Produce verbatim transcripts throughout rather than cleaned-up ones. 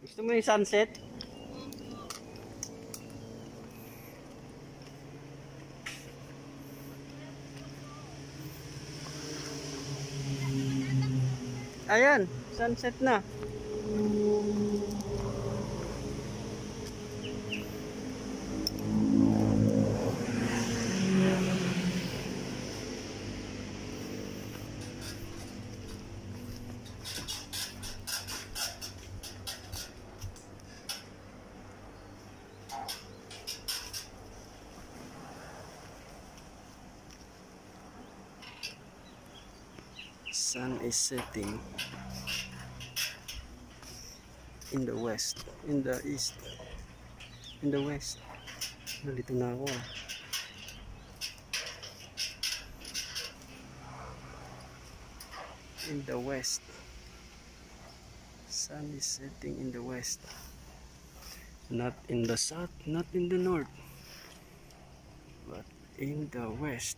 Gusto mo yung sunset? Ayan, sunset na. Sun is setting in the west, in the east, in the west. Nandito na ako. In the west. Sun is setting in the west. Not in the south, not in the north, but in the west.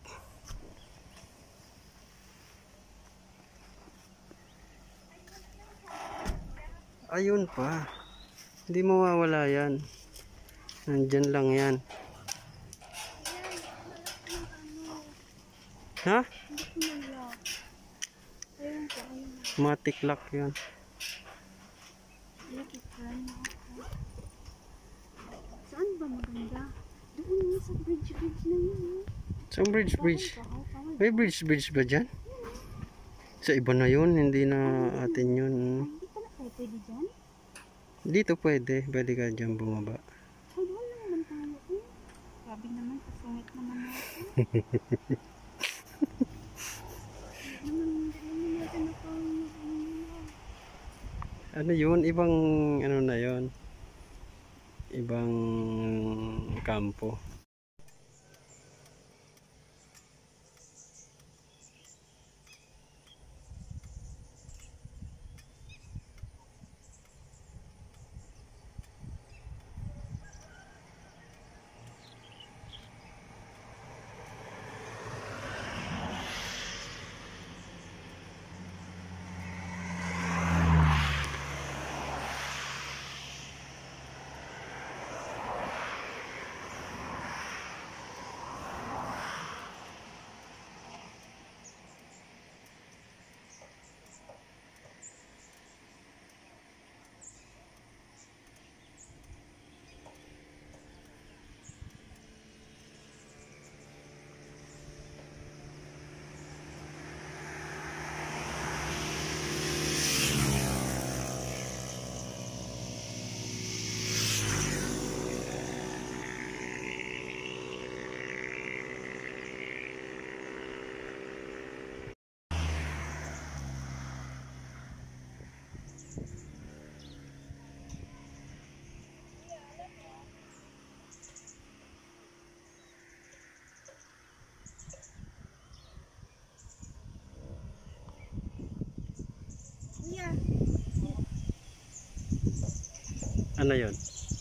Ayun pa. Hindi mawawala yan. Nandyan lang yan. Ha? Matic lock yan. Saan ba maganda? Doon sa bridge bridge na yun. Sa bridge bridge. May bridge bridge ba dyan? Sa iba na yun. Hindi na atin yun. Pwede dyan? Dito pwede. Pwede ka dyan bumaba. Ay, wala naman tayo eh. Grabe naman, kasungit naman natin. Ano yun? Ibang ano na yun? Ibang kampo. Ano yun?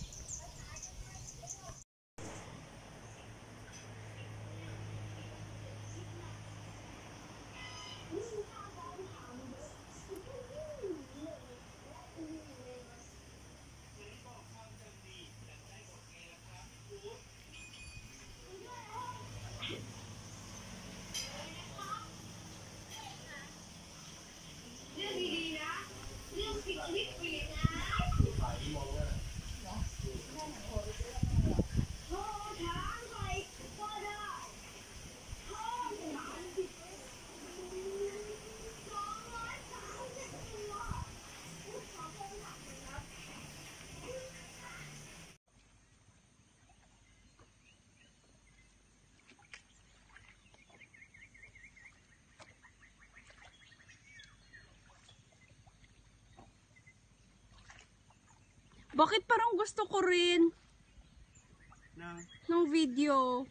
Bakit parang gusto ko rin Na, ng video?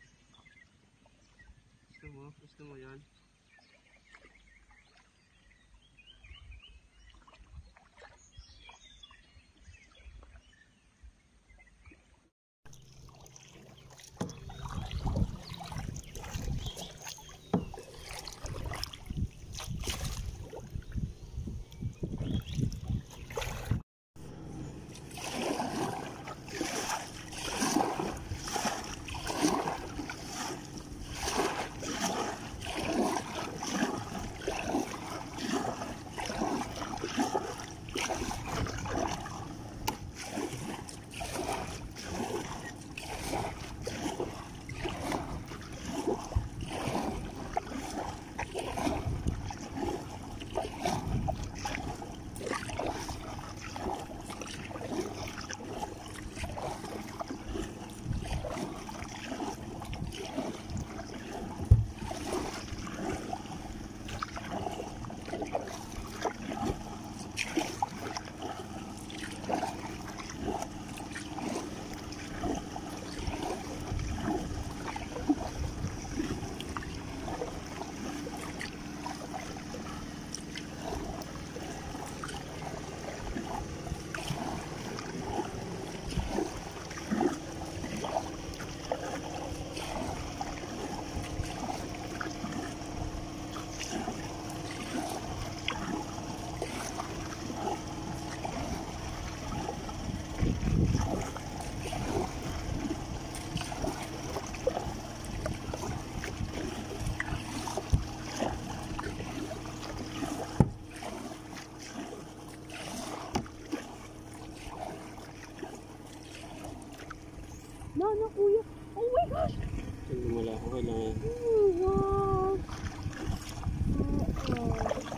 gusto mo? Gusto mo yan? Okay lang yan. Oh, wow. Oo.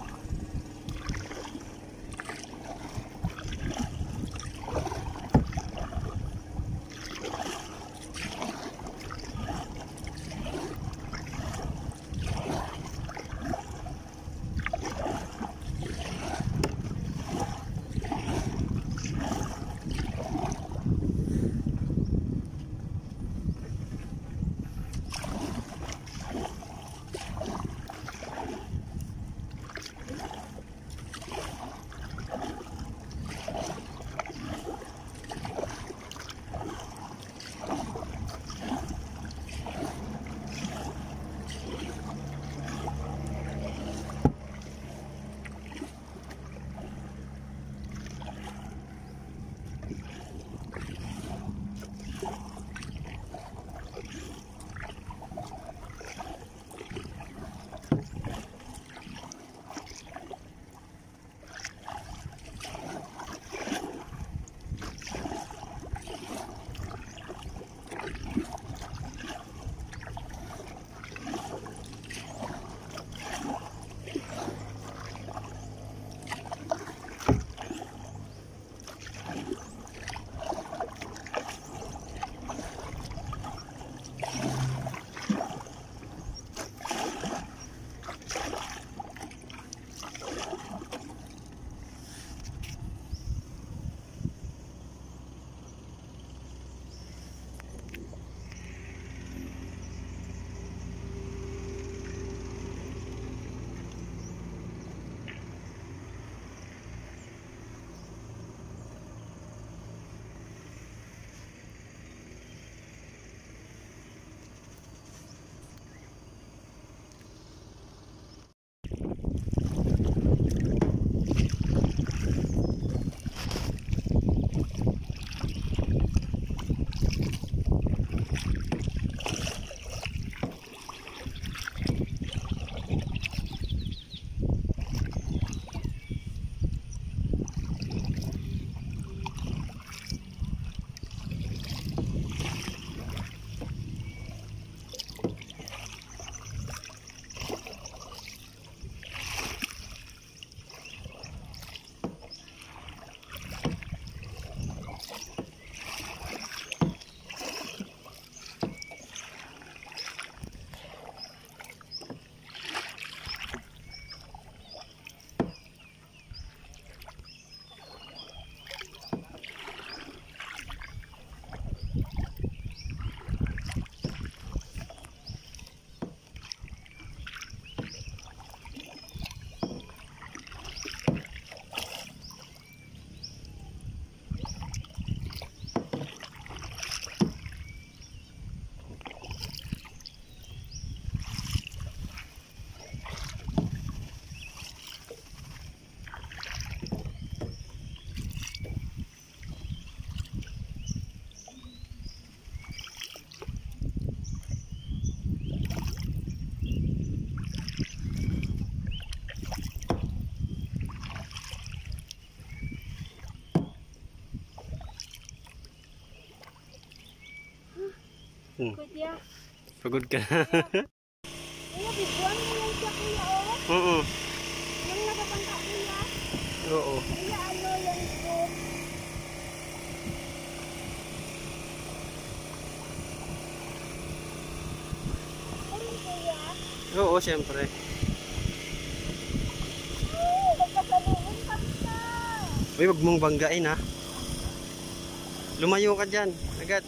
Hmm. Kuya. Pagod ka. Kuya, biguan mo lang siya, kuya, oh. Oo. Yung nakapangka, kuya. Oo. Kuya, ano yan po? Ano, kuya? Oo, siyempre. Oh, magkasaluhin ka na. Uy, wag mong banggain ha. Lumayo ka dyan. Agad.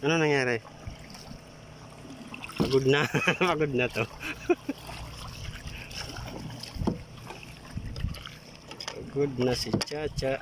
Ano nangyari? Pagod na. Pagod na to. Pagod na si Chacha.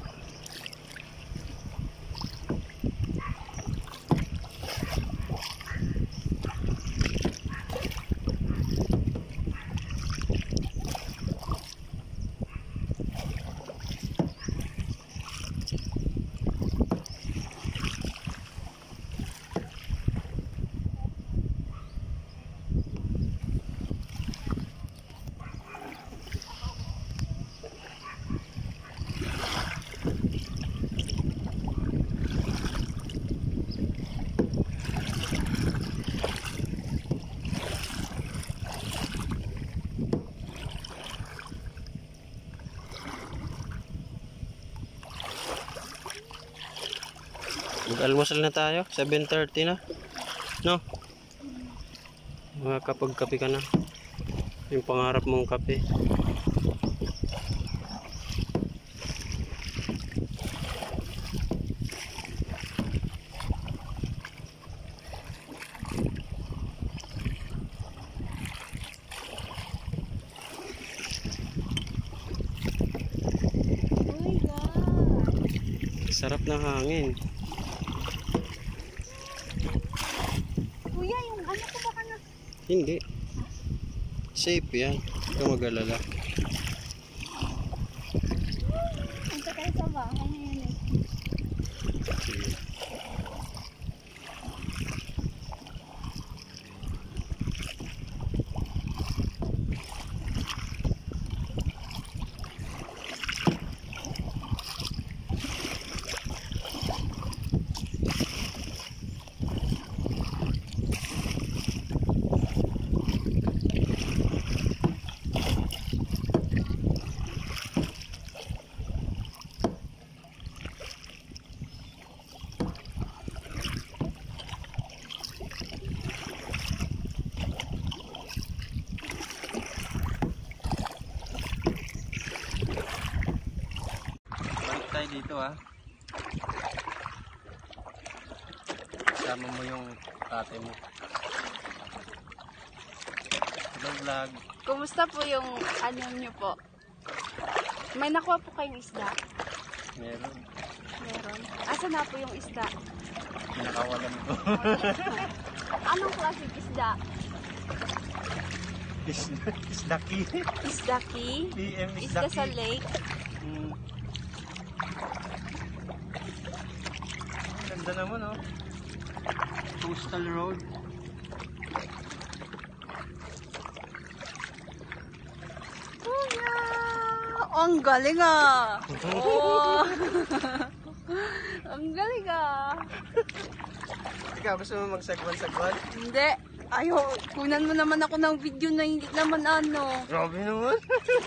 Mag-almusal na tayo, seven thirty na. No? Makakapagkape ka na. Yung pangarap mong kape. Oh my God. Sarap ng hangin. Kuya, yung ano ko baka na... Hindi. Safe yan. Huwag kang mag-alala. Punta tayo sa bahay na yun eh. Balik tayo dito ha. Kasama mo yung tate mo. Hello vlog. Kumusta po yung ano nyo po? May nakuha po kayong isda? Meron. Meron. Asa na po yung isda? Pinakawalan ko. Anong klaseng isda? Isdaki. Isdaki? P M Isda sa lake? Hmm. Ganda naman oh. Coastal road. Kuya! Ang galing ah! Oh. Ang galing ah! Ikaw gusto mo magsagwan-sagwan? Hindi. Ayaw, kunan mo naman ako ng video na hindi naman ano. Grabe naman.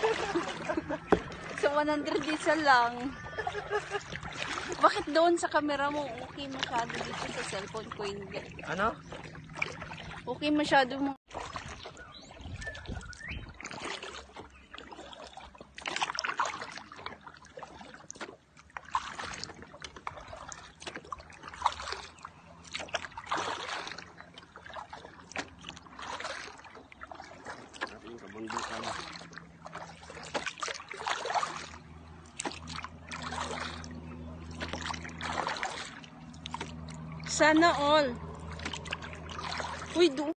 Sa one hundred isa lang. Bakit doon sa camera mo okay masyado dito sa cellphone ko hindi? Ano? Okay masyado mo. Kabundukan. Sana all. Uy, do.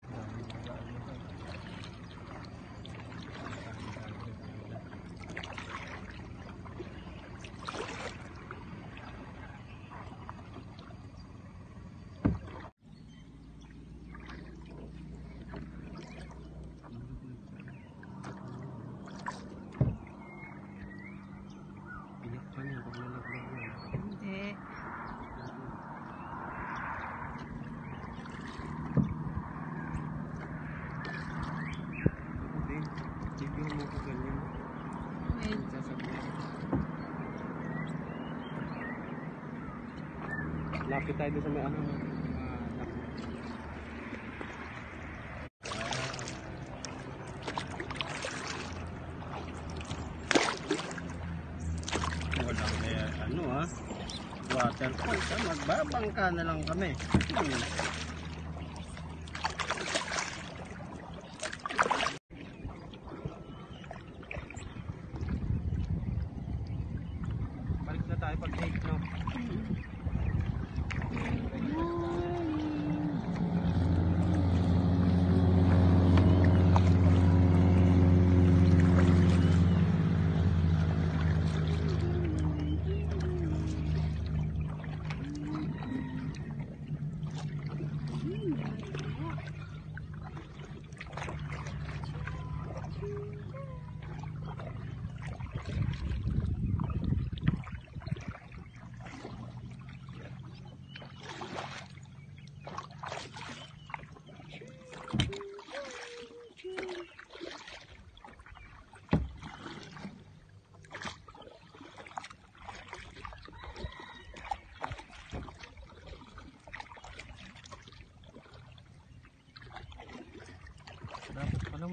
Biyak pa niya pag nalaglag niya. Hindi. Hindi. Hindi mo ko ganyan. Wait. Sasabihin. Lapit tayo doon sa may ano. Walang eh, ano ah. Waterfall. Magbabangka na lang kami. Hmm.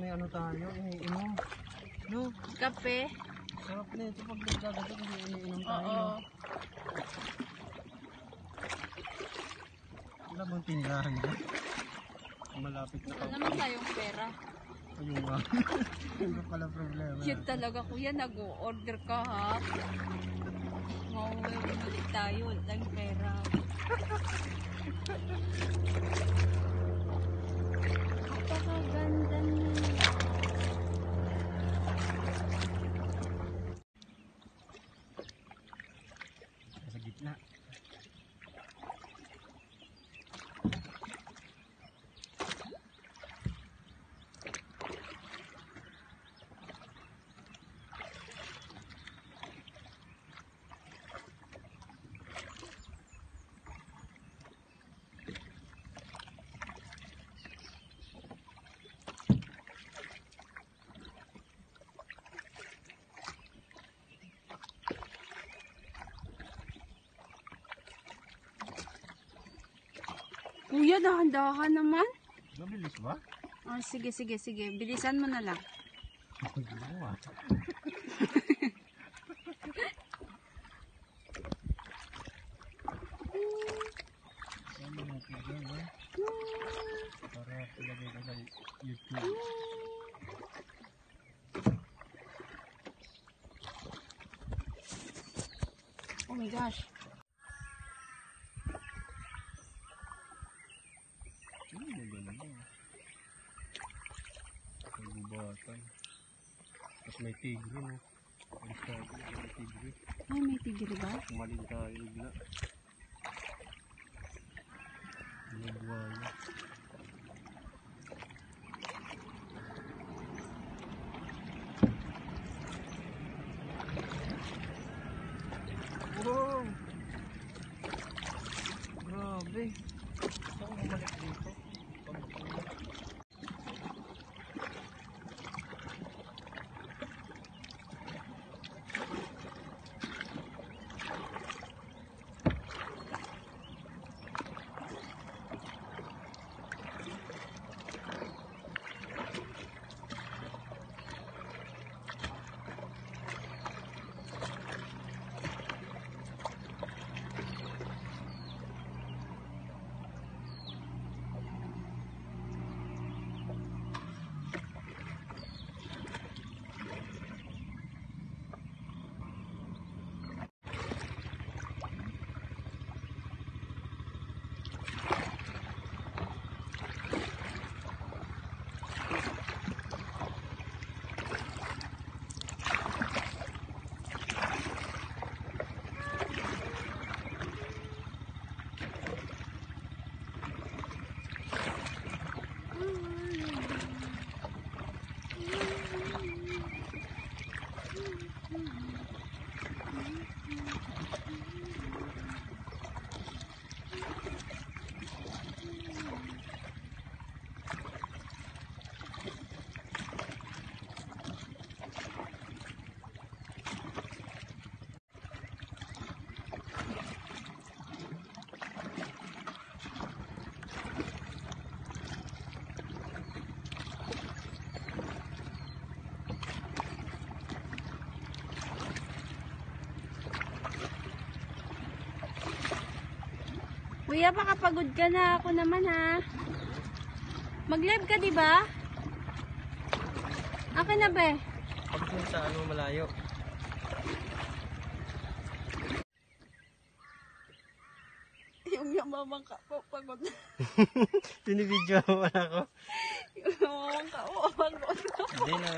may ano tayo, iniinom. No? Kape. Sarap na ito pag nagkagato, hindi iniinom tayo. Oo. Wala bang tindahan dyan? Malapit na Wala ako. naman tayong pera. Ayun nga. Ano pala problema? Yun talaga kuya, nag-order ka ha. Mauwi ulit tayo, wala tayong pera. Napakaganda niya. Sa gitna. Kuya, dahan-dahan naman. Mabilis ba? Oh, sige, sige, sige. Bilisan mo na lang. Ginawa. Ano natin dyan, ha? Para ilagay ko sa YouTube. Oh my gosh. Ano maganda ba? May gubatan. Tapos may tigre, no? Alis tayo, may tigre. Ay, may tigre ba? Umaling tayo, bigla. May buwaya. Wow! Grabe! Saan bumalik dito? Kuya, baka pagod ka na. Ako naman ha. Mag-live ka, di ba? Akin na ba? Pagod sa ano malayo. Yung yamamang ka po, pagod na. Binibidyo mo wala ko. Yung yamamang ka po, pagod na. Hindi na.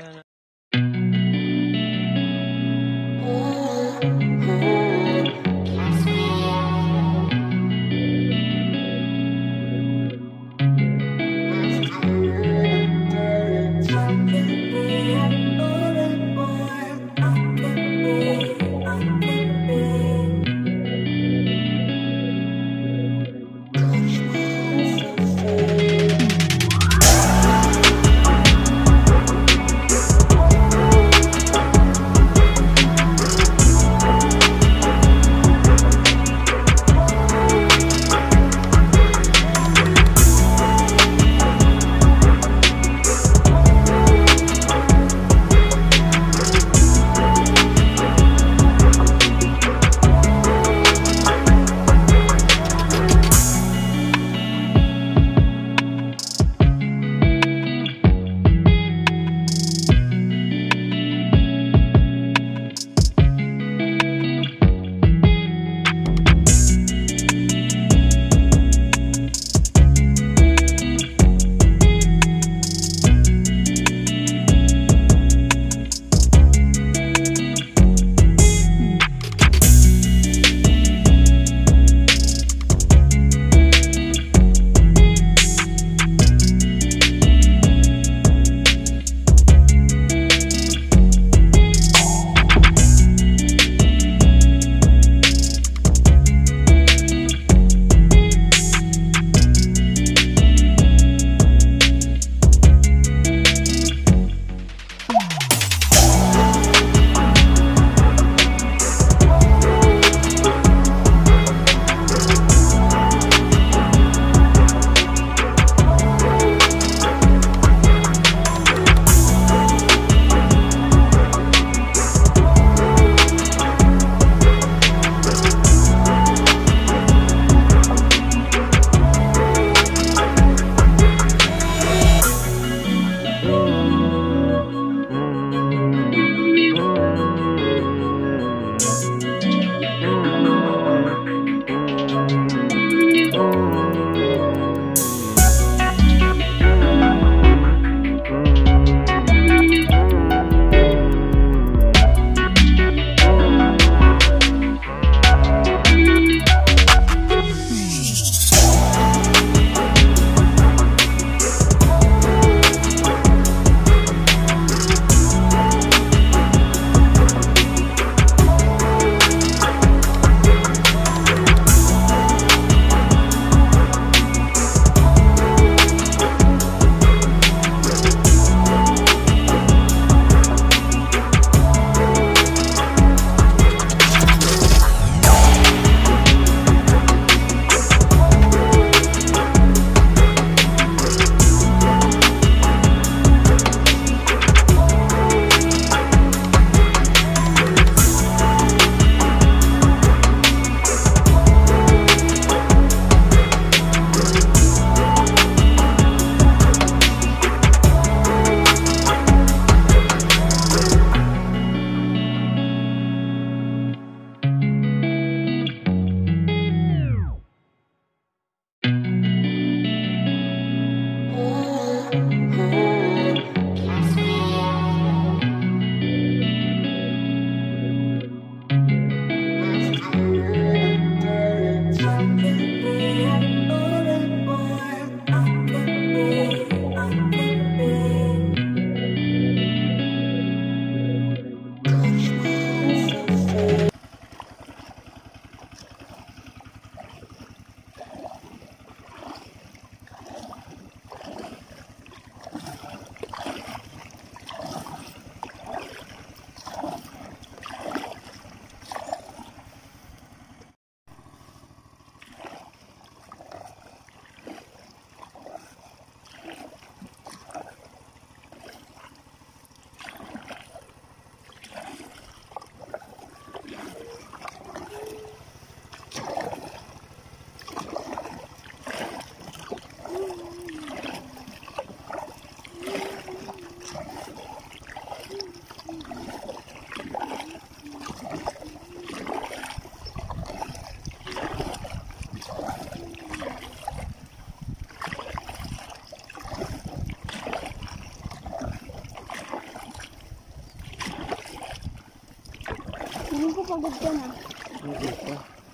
Tingin ko pagod ka na. Hindi pa.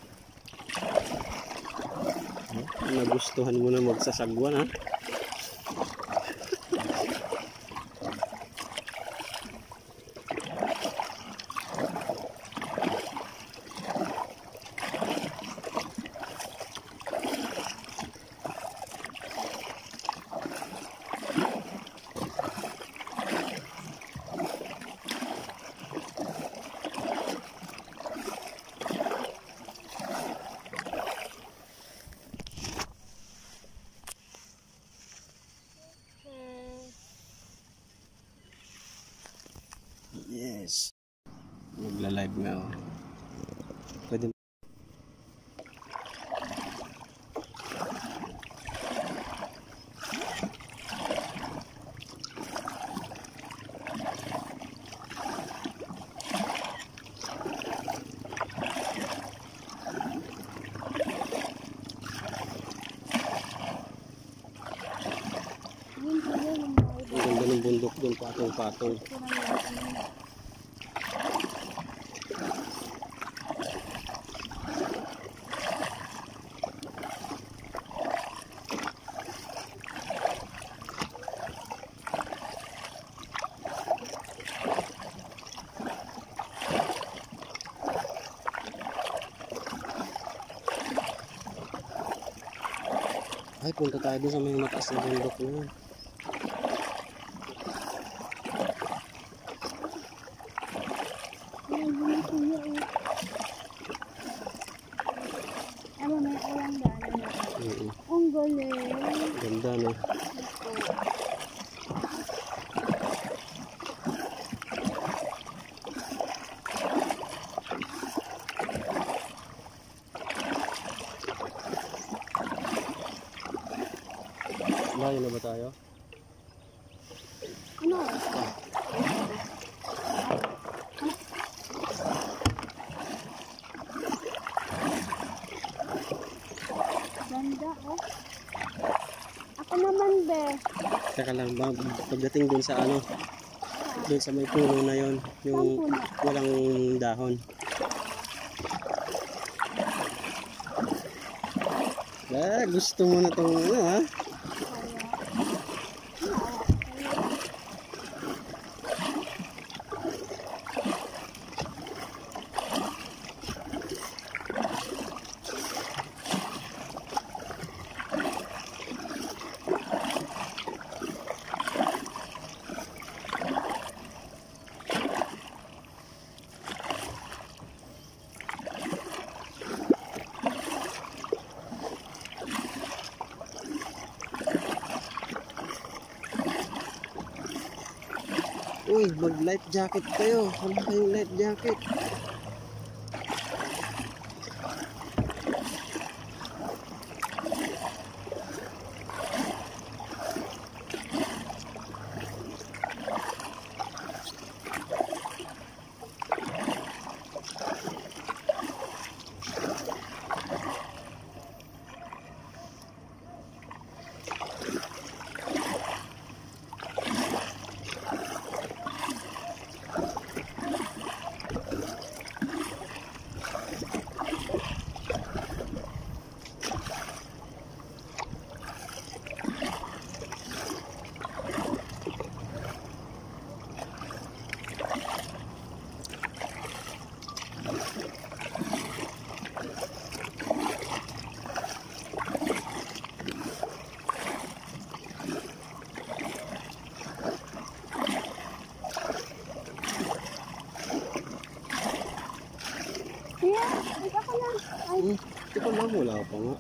Huh? Nagustuhan mo na magsasagwan, ha? Yes. Magla-live nga ako. Pwede. Ang ganda ng bundok doon, patong-patong. Ay, punta tayo dun sa may mataas na bundok na yun. Ano, may alang daan. Oo. Ang galing. Ganda, no? Layo na ba tayo? Ano? Ganda, oh. Ako naman, be. Teka lang, ba, pagdating dun sa ano, dun sa may puno na yon, yung walang dahon. Ah, gusto mo na tong ano, ha? Uy, mag life jacket kayo. Wala kayong life jacket. Hmm, ito lang, wala pa nga.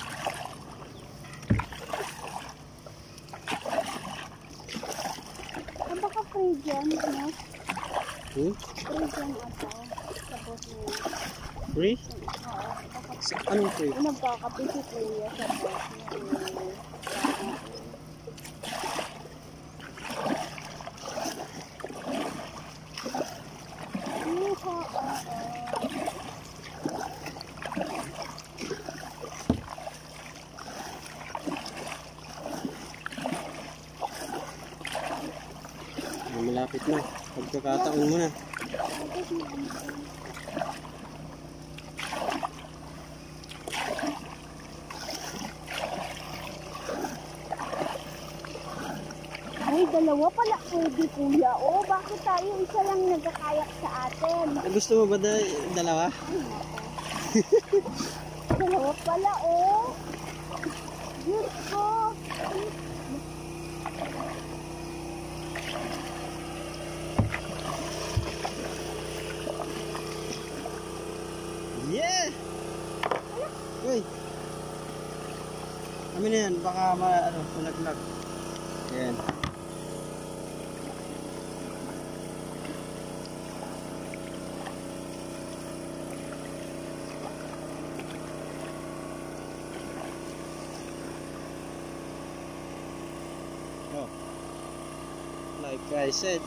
Ang baka free dyan, no? Hmm? Free dyan ata. Tapos mo. Free? Oo. Sa anong free? Nagkakape si Kuya sa boss niya. Malapit na. Pagkakataon mo na. Ay, dalawa pala pwede kuya. O, bakit tayo isa lang nagkakayak sa atin? Gusto mo ba da- dalawa? Ay, nako. Dalawa pala, oh. Diyos ko. Yeah! Uy! Kami na yan, baka ma, ano, punaglag. Yan. Oh. Like I said.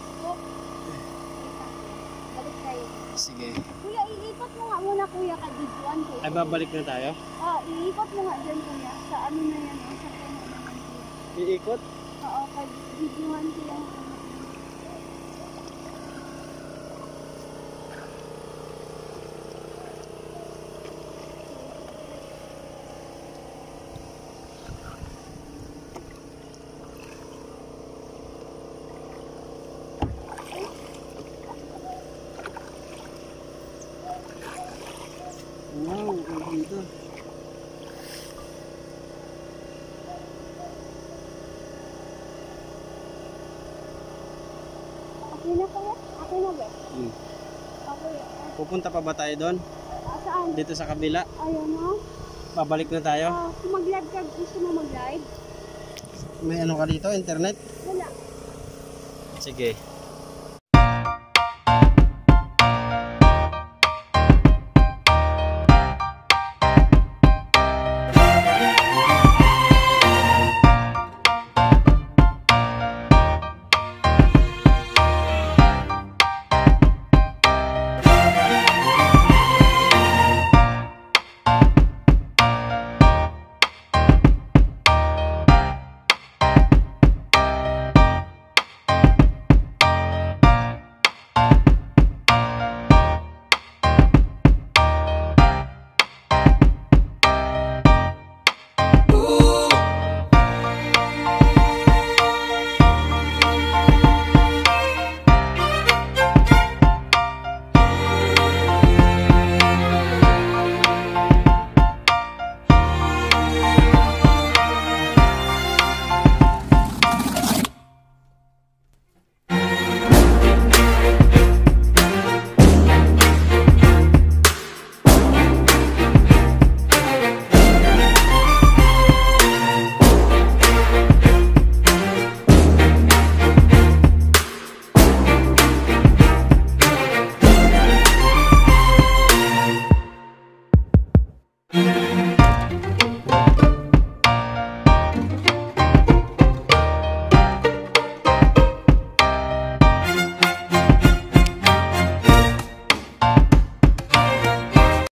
Balik tayo. Sige. Kuya, iikot mo nga muna kuya kadiguan ko. Ay, babalik na tayo? Ah, iikot mo nga dyan kuya. Sa ano na yan, oh, sa puno naman kuya. Iikot? Oo, kadiguan ko yung ano. Wow, ang ganda. Okay na kuya? Okay na ba? Hmm. Okay. ah, Pupunta pa ba tayo doon? ah, saan? Dito sa kabila? Ayun no? Babalik na tayo? Ah, kung mag-live ka, gusto mo mag-live? May ano ka dito? Internet? Wala. Sige.